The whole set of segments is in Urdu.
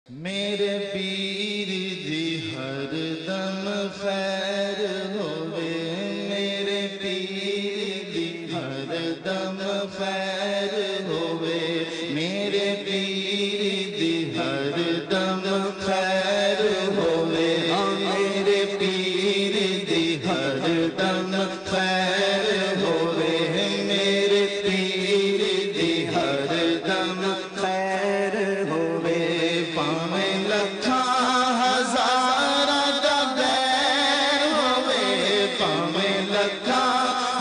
میرے پیر دی ہر دم خیر ہوئے، میرے پیر دی ہر دم خیر ہوئے، میرے پیر دی ہر دم خیر ہوئے، میرے پیر دی ہر دم خیر ہوئے، میرے پیر دی ہر دم خیر ہوئے، پاویں لکھاں ہزاراں دا بیر ہوئے، پاویں لکھاں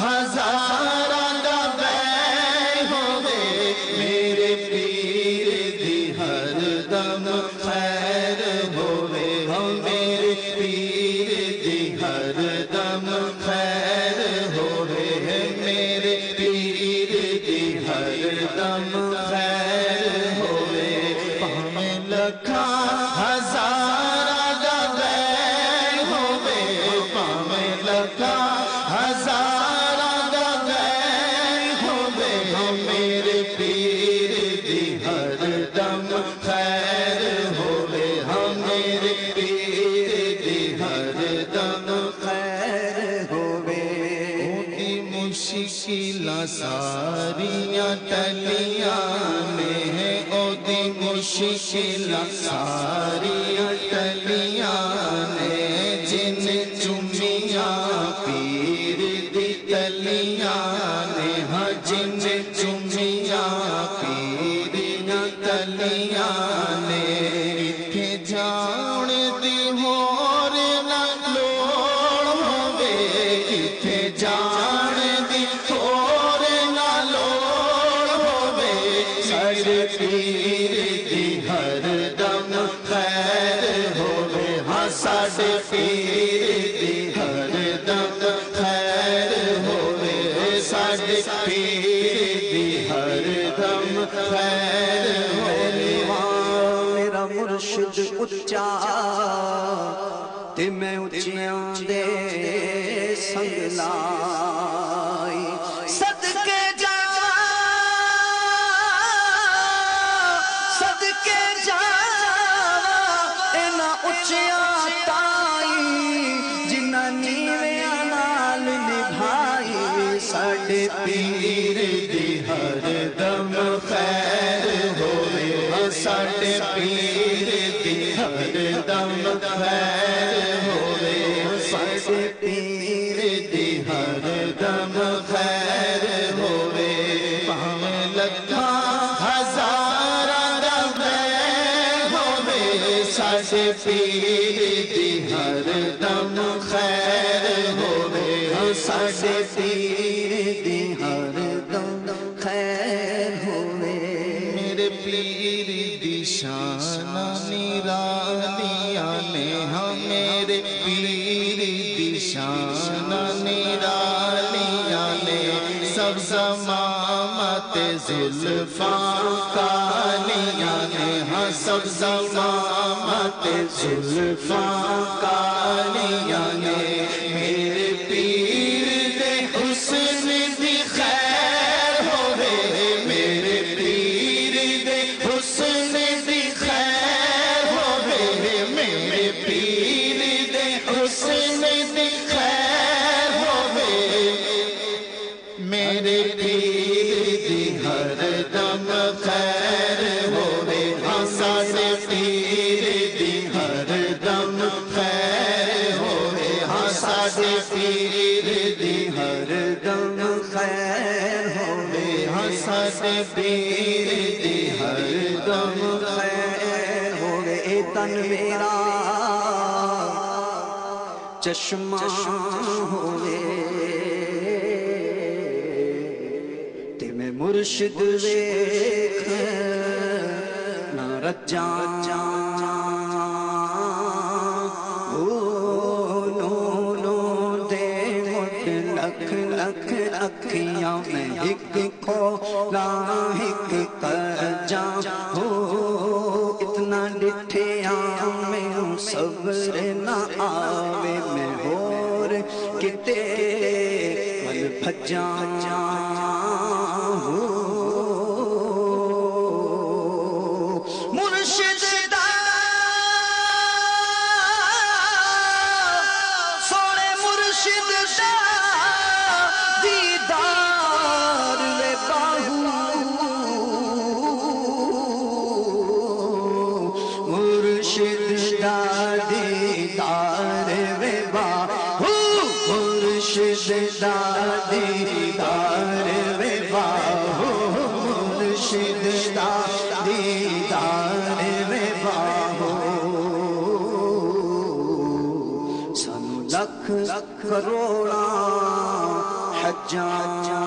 ہزاراں دا بیر ہوئے، میرے پیر دی ہر دم خیر ہوئے، میرے پیر دی ہر دم خیر ہوئے، میرے پیر دی ہر دم خیر ہوئے، پاویں لکھاں ہزاراں دا بیر ہوئے، پاویں لکھاں ہزاراں دا بیر ہوئے، میرے پیر دی ہر دم خیر ہوئے، میرے پیر دی ہر دم خیر ہوئے، اودی مشکلاں ساریاں ٹلیاں نے، اودی مشکلاں ساریاں ٹلیاں نے، جن چومیاں پیر دی تلیاں نے، ہاں جن چومیاں پیر دیاں تلیاں نے، کتھے جان دی ہور نہ لوڑ ہووے، کتھے جان دی ہور نہ لوڑ ہووے، ساڈے پیر دی ہر دم خیر ہووے، ہاں ساڈے پیر دی ہر دم خیر ہووے، ساڈے پیر دی ہر دم خیر ہووے، میرا مرشد اچا تے میں اچیاں دے سنگ لائی، صدقے جاواں صدقے جاواں انہاں اچیاں تائی، جنہاں نیویاں نال نبھائی، ساڈے پیر دی ہر دم خیر ہوئے، ساڈے پیر دی ہر دم خیر ہوئے، ساڈے پیر دی ہر دم خیر ہوئے، پاویں لکھاں ہزاراں دا بیر ہوئے، ساڈے پیر دی ہر دم خیر ہوئے، ساڈے پیر دی ہر دم خیر ہوئے، میرے پیر دی شان نرالیاں نے، ہاں میرے پیر دی شان نرالیاں نے، سب زمامت زلفاں کالیاں نے، ہاں سب زمامت زلفاں کالیاں نے، میرے پیر دے حسن دی خیر ہوئے، میرے پیر دے حسن دی خیر ہوئے، میرے پیر دے حسن دی خیر ہوئے، میرے پیر دی ہر دم خیر ہوئے، ہاں ساڈے پیر دی ہر دم خیر ہوئے، ہاں ساڈے پیر دی ہر دم خیر ہوئے، ہاں ساڈے پیر دی ہر دم خیر ہوئے، اے تن میرا چشمہ ہوئے، تے میں مرشد ویکھ نہ رجاں، لکھ لکھ اکھیاں میں ہک کھولاں ہک کجاں، ہو اتنا ڈٹھیاں میں صبر نہ آوے، میں ہور کتے ول بھجاں، ہو مرشد دا کروڑا حجاں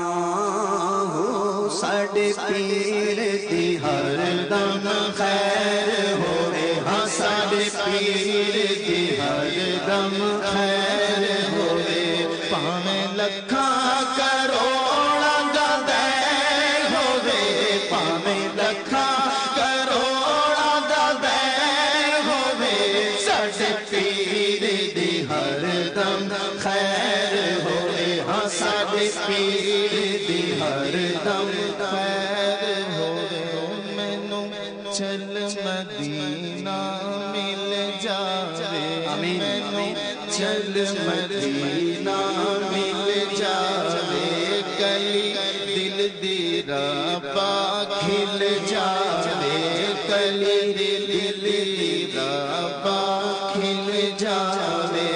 ہو ساڈے پیر دی ہر دم خیر ہوے ہاں ساڈے پیر دی ہر دم خیر ہوے پاویں لکھاں کروڑاں دا دین ہوے پاویں لکھاں کروڑاں دا دین ہوے ساڈے پیر دی ہر دم خیر ہوے ہاں ساڈے پیر دی ہر دم خیر ہوے مینوں چل مدینہ مل جاوے مینوں چل مدینہ مل جاوے کلی دل دی ربا کھل جاوے کلی دل دی ربا کھل جاوے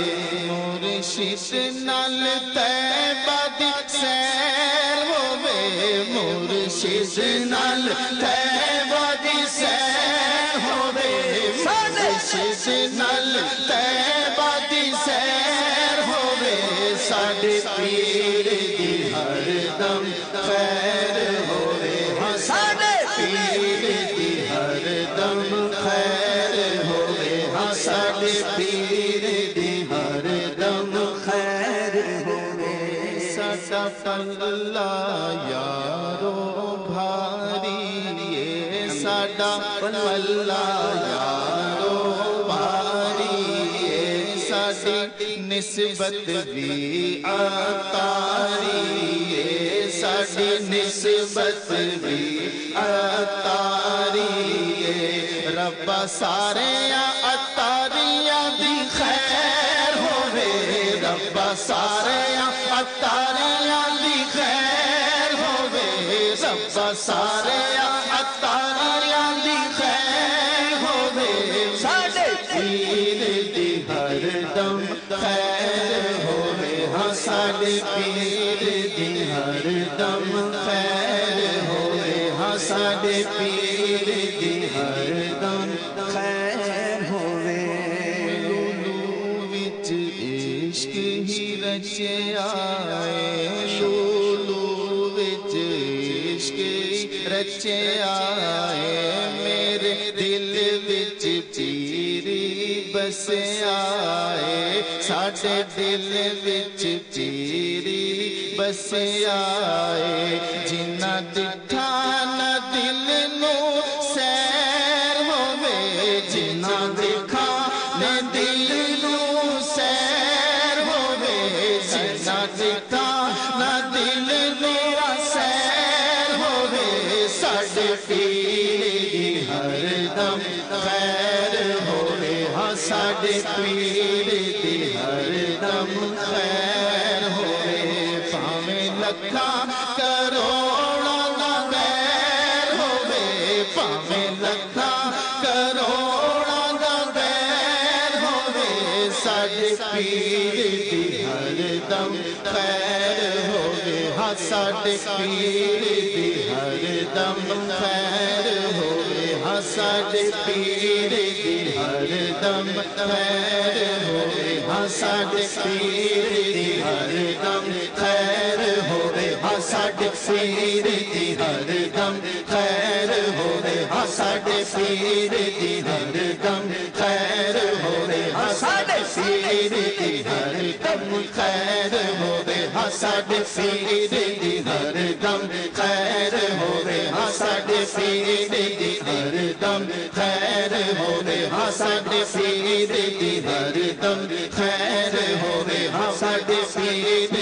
مرشد نال طیبہ دی سیر ہووے مرشد نال طیبہ دی سیر ہووے مرشد نال طیبہ دی سیر ہووے ساڈے پیر دی ہر دم خیر ہووے ہاں ساڈے پیر دی ہر دم خیر ہووے ہاں ساڈے پیر دی ہر دم خیر ہووے ساڈا پلہ یارو بھاری ہے ساڈا پلہ یارو بھاری ہے ساڈی نسبت بھی عطاری ہے ساڈی نسبت بھی عطاری ہے ربا سارے عطاریاں دی خیر ہووے ربا سارے عطاریاں دی خیر ہووے ربا سارے عطاریاں دی خیر ہووے ساڈے پیر دی ہر دم خیر ہووے ہاں ساڈے پیر دی ہر دم خیر ہووے ہاں ساڈے پیر دی ہر دم خیر ہووے لولو وچ عشق ہی رچیا اے لولو وچ عشق ہی رچیا اے میرے دل وچ پیری بسیا اے ساڈے دل وچ پیری بسیا اے جنہ دکھا نہ دل نو سیر ہووے جنہ دکھا نہ دل نو سیر ہووے جنہ دکھا نہ دل نو سیر ہووے ساڈے پیر دی ہر دم خیر ہووے ہاں ساڈے پیر دی ہر دم خیر ہووے پاویں لکھاں کروڑاں دا دیر ہووے پاویں لکھاں کروڑاں دا دیر ہووے ساڈے پیر دی ہر دم خیر ہووے ہاں ساڈے پیر دی ہر دم خیر ہووے ہاں ساڈے پیر دی ہر دم خیر ہووے ہاں ساڈے پیر دی ہر دم خیر ہووے ہاں ساڈے پیر دی ہر دم خیر ہووے ہاں ساڈے پیر دی ہر دم خیر ہووے ہاں ساڈے پیر دی ہر دم خیر ہووے ہاں ساڈے پیر دی ہر دم خیر ہووے ہاں ساڈے پیر دی ہر دم خیر ہووے ہاں ساڈے پیر دی ہر دم خیر ہووے ہاں ساڈے پیر